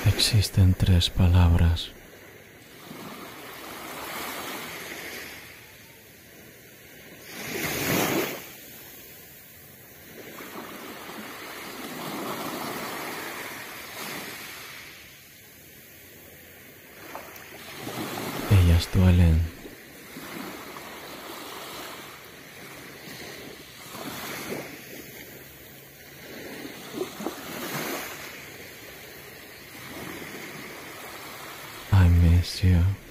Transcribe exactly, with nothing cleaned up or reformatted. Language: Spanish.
Existen tres palabras. Ellas duelen. I miss you.